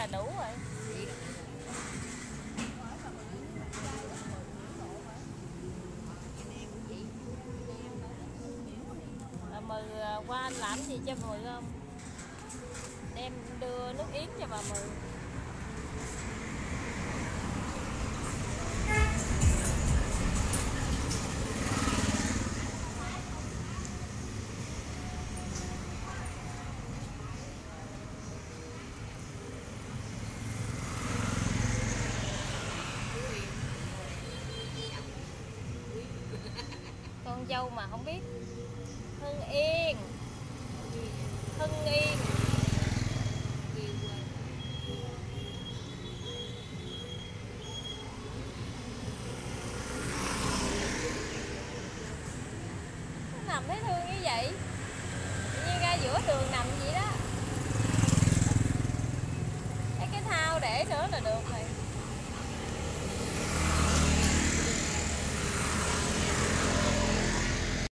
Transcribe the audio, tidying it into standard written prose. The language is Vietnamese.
đủ rồi. Mừ qua anh làm gì cho Mười không? Đem đưa nước yến cho bà Mười. Con dâu mà không biết. Hưng Yên. Hưng Yên. Nó nằm thấy thương như vậy, như ra giữa đường nằm vậy đó. Cái thao để nữa là được rồi.